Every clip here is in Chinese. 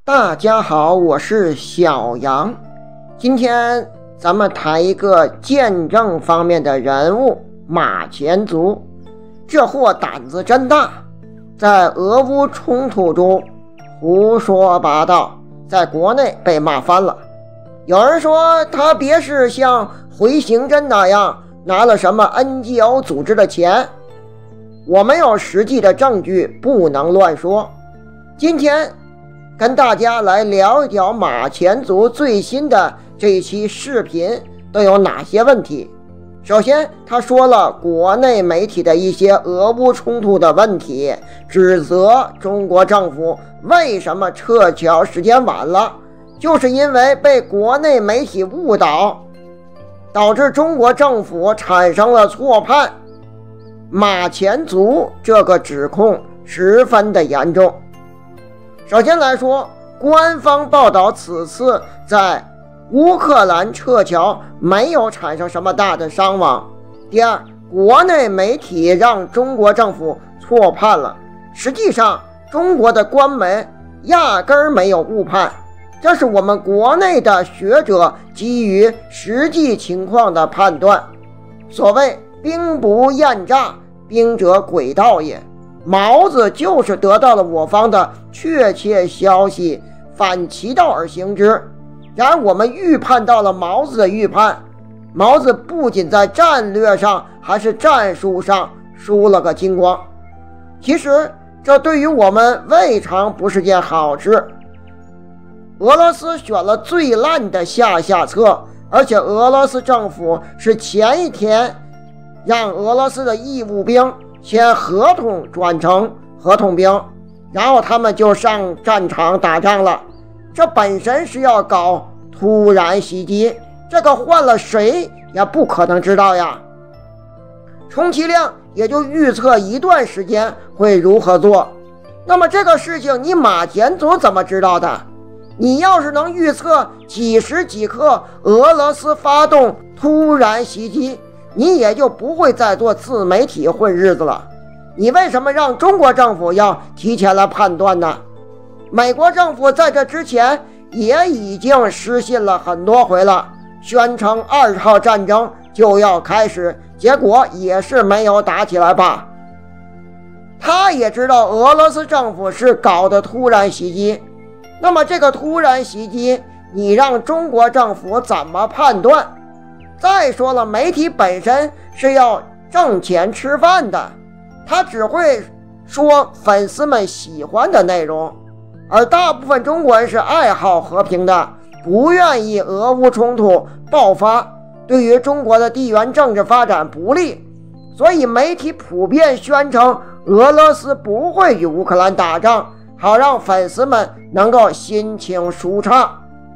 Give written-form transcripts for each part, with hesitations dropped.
大家好，我是小杨。今天咱们谈一个见证方面的人物马前卒。这货胆子真大，在俄乌冲突中胡说八道，在国内被骂翻了。有人说他别是像回形针那样拿了什么 NGO 组织的钱，我没有实际的证据，不能乱说。今天跟大家来聊一聊马前卒最新的这一期视频都有哪些问题。首先，他说了国内媒体的一些俄乌冲突的问题，指责中国政府为什么撤侨时间晚了，就是因为被国内媒体误导，导致中国政府产生了错判。马前卒这个指控十分的严重。首先来说，官方报道此次在乌克兰撤侨没有产生什么大的伤亡。第二，国内媒体让中国政府错判了，实际上中国的官媒压根儿没有误判，这是我们国内的学者基于实际情况的判断。所谓兵不厌诈，兵者诡道也。毛子就是得到了我方的确切消息，反其道而行之。然而我们预判到了毛子的预判，毛子不仅在战略上还是战术上输了个精光。其实这对于我们未尝不是件好事。俄罗斯选了最烂的下策，而且俄罗斯政府是前一天让俄罗斯的义务兵先合同转成合同兵，然后他们就上战场打仗了。这本身是要搞突然袭击，这个换了谁也不可能知道呀。充其量也就预测一段时间会如何做。那么这个事情你马前卒怎么知道的？你要是能预测几时几刻俄罗斯发动突然袭击，你也就不会再做自媒体混日子了。你为什么让中国政府要提前来判断呢？美国政府在这之前也已经失信了很多回了，宣称2号战争就要开始，结果也是没有打起来吧。他也知道俄罗斯政府是搞的突然袭击，那么这个突然袭击你让中国政府怎么判断？再说了，媒体本身是要挣钱吃饭的，他只会说粉丝们喜欢的内容，而大部分中国人是爱好和平的，不愿意俄乌冲突爆发，对于中国的地缘政治发展不利，所以媒体普遍宣称俄罗斯不会与乌克兰打仗，好让粉丝们能够心情舒畅。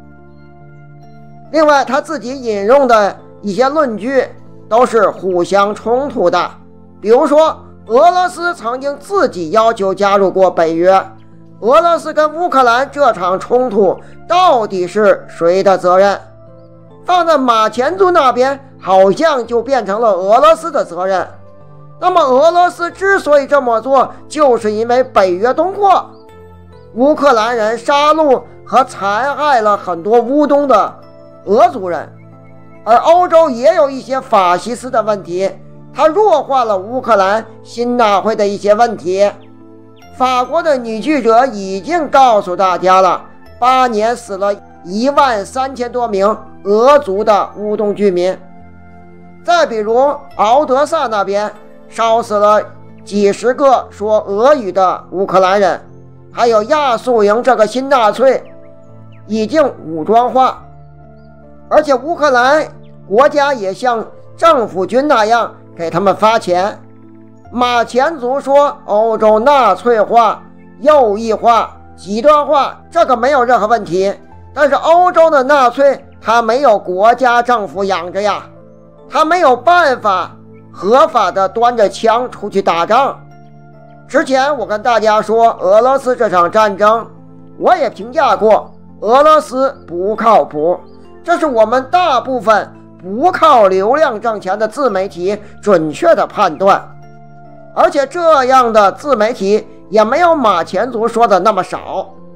另外，他自己引用的一些论据都是互相冲突的，比如说俄罗斯曾经自己要求加入过北约，俄罗斯跟乌克兰这场冲突到底是谁的责任？放在马前卒那边好像就变成了俄罗斯的责任。那么俄罗斯之所以这么做，就是因为北约东扩，乌克兰人杀戮和残害了很多乌东的俄族人，而欧洲也有一些法西斯的问题，它弱化了乌克兰新纳会的一些问题。法国的女记者已经告诉大家了，8年死了13000多名俄族的乌东居民。再比如敖德萨那边烧死了几十个说俄语的乌克兰人，还有亚速营这个新纳粹已经武装化，而且乌克兰国家也像政府军那样给他们发钱。马前卒说欧洲纳粹化、右翼化、极端化，这个没有任何问题，但是欧洲的纳粹他没有国家政府养着呀，他没有办法合法的端着枪出去打仗。之前我跟大家说俄罗斯这场战争，我也评价过俄罗斯不靠谱，这是我们大部分不靠流量挣钱的自媒体准确的判断。而且这样的自媒体也没有马前卒说的那么少。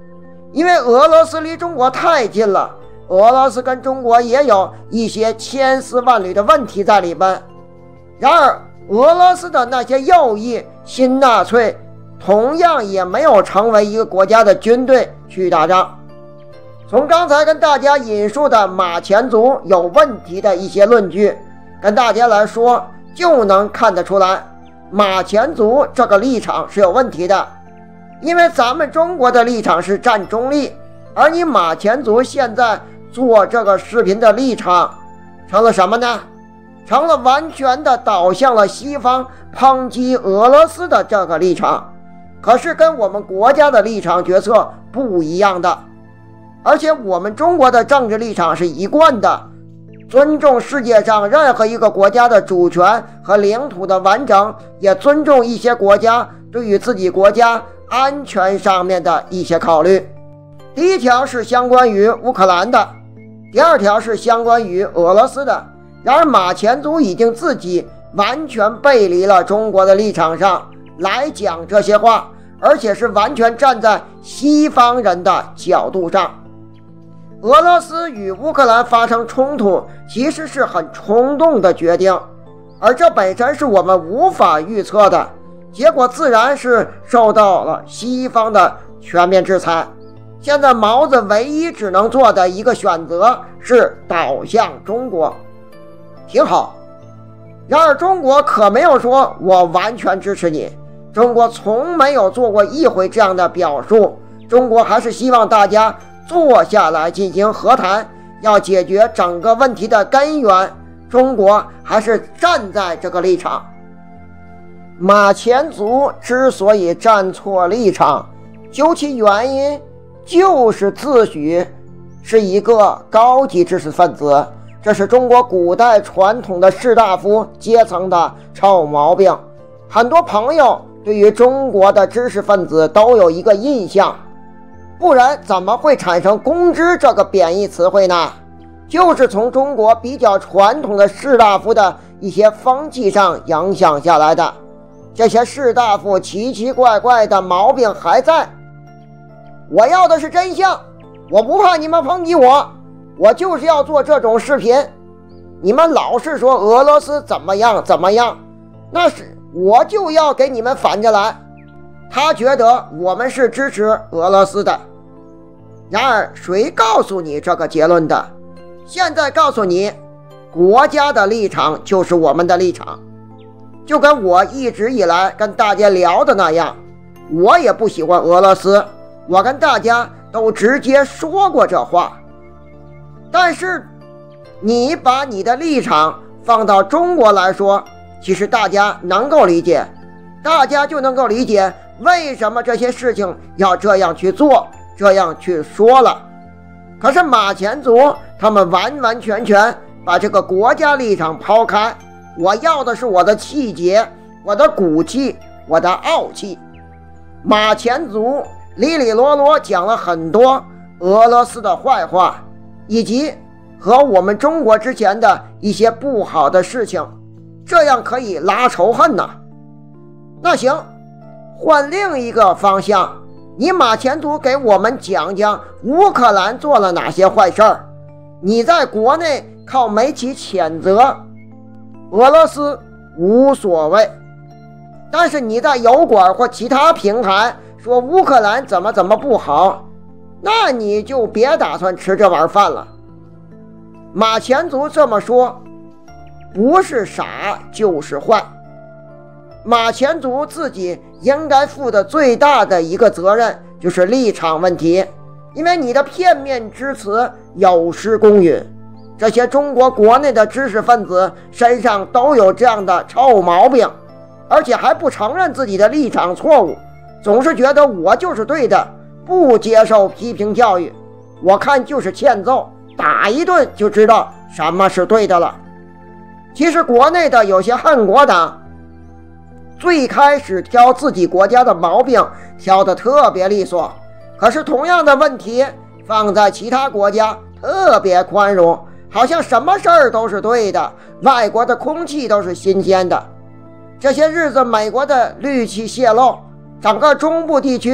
因为俄罗斯离中国太近了，俄罗斯跟中国也有一些千丝万缕的问题在里边。然而俄罗斯的那些右翼新纳粹同样也没有成为一个国家的军队去打仗。从刚才跟大家引述的马前卒有问题的一些论据跟大家来说，就能看得出来马前卒这个立场是有问题的。因为咱们中国的立场是站中立，而你马前卒现在做这个视频的立场成了什么呢？成了完全的导向了西方抨击俄罗斯的这个立场，可是跟我们国家的立场决策不一样的。而且我们中国的政治立场是一贯的，尊重世界上任何一个国家的主权和领土的完整，也尊重一些国家对于自己国家安全上面的一些考虑。第一条是相关于乌克兰的，第二条是相关于俄罗斯的。然而马前卒已经自己完全背离了中国的立场上来讲这些话，而且是完全站在西方人的角度上。俄罗斯与乌克兰发生冲突其实是很冲动的决定，而这本身是我们无法预测的，结果自然是受到了西方的全面制裁。现在毛子唯一只能做的一个选择是倒向中国，挺好。然而中国可没有说我完全支持你，中国从没有做过一回这样的表述，中国还是希望大家坐下来进行和谈，要解决整个问题的根源，中国还是站在这个立场。马前卒之所以站错立场，究其原因就是自诩是一个高级知识分子，这是中国古代传统的士大夫阶层的臭毛病。很多朋友对于中国的知识分子都有一个印象，不然怎么会产生公知这个贬义词汇呢？就是从中国比较传统的士大夫的一些风气上影响下来的。这些士大夫奇奇怪怪的毛病还在。我要的是真相，我不怕你们抨击我，我就是要做这种视频。你们老是说俄罗斯怎么样怎么样，那是我就要给你们反着来。他觉得我们是支持俄罗斯的。然而谁告诉你这个结论的？现在告诉你，国家的立场就是我们的立场。就跟我一直以来跟大家聊的那样，我也不喜欢俄罗斯，我跟大家都直接说过这话。但是你把你的立场放到中国来说，其实大家能够理解，大家就能够理解为什么这些事情要这样去做，这样去说了。可是马前卒他们完完全全把这个国家立场抛开，我要的是我的气节，我的骨气，我的傲气。马前卒里里啰啰讲了很多俄罗斯的坏话，以及和我们中国之前的一些不好的事情，这样可以拉仇恨呐。那行，换另一个方向，你马前卒给我们讲讲乌克兰做了哪些坏事儿。你在国内靠媒体谴责俄罗斯无所谓，但是你在油管或其他平台说乌克兰怎么不好，那你就别打算吃这碗饭了。马前卒这么说，不是傻就是坏。马前卒自己应该负的最大的一个责任就是立场问题，因为你的片面之词有失公允。这些中国国内的知识分子身上都有这样的臭毛病，而且还不承认自己的立场错误，总是觉得我就是对的，不接受批评教育。我看就是欠揍，打一顿就知道什么是对的了。其实国内的有些恨国党最开始挑自己国家的毛病挑得特别利索，可是同样的问题放在其他国家特别宽容，好像什么事儿都是对的，外国的空气都是新鲜的。这些日子美国的氯气泄漏，整个中部地区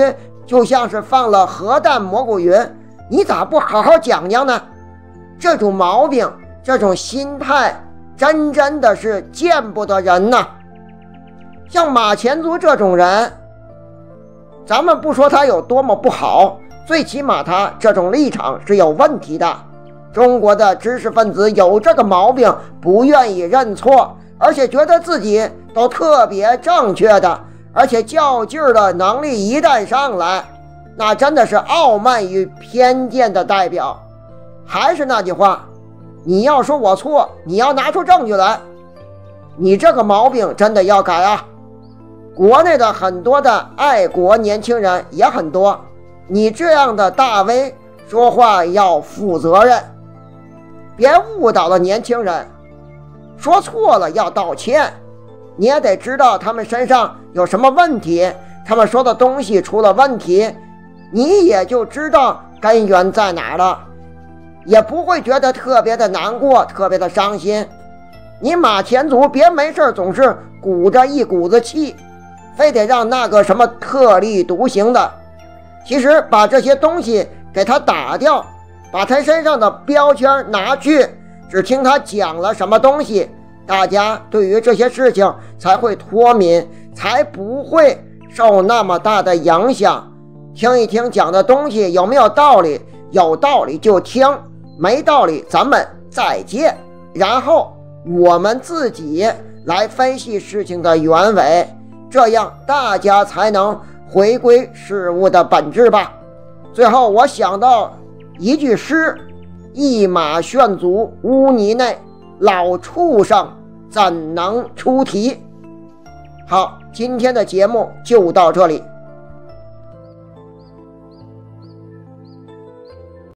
就像是放了核弹蘑菇云，你咋不好好讲讲呢？这种毛病，这种心态，真的是见不得人呐。像马前卒这种人，咱们不说他有多么不好，最起码他这种立场是有问题的。中国的知识分子有这个毛病，不愿意认错，而且觉得自己都特别正确的，而且较劲儿的能力一旦上来，那真的是傲慢与偏见的代表。还是那句话，你要说我错，你要拿出证据来，你这个毛病真的要改啊。国内的很多的爱国年轻人也很多，你这样的大 V 说话要负责任，别误导了年轻人。说错了要道歉，你也得知道他们身上有什么问题，他们说的东西出了问题，你也就知道根源在哪了，也不会觉得特别的难过，特别的伤心。你马前卒别没事总是鼓着一股子气，非得让那个什么特立独行的。其实把这些东西给他打掉，把他身上的标签拿去，只听他讲了什么东西，大家对于这些事情才会脱敏，才不会受那么大的影响。听一听讲的东西有没有道理，有道理就听，没道理咱们再见，然后我们自己来分析事情的原委，这样大家才能回归事物的本质吧。最后我想到一句诗，一马炫足污泥内，老畜生怎能出题。好，今天的节目就到这里。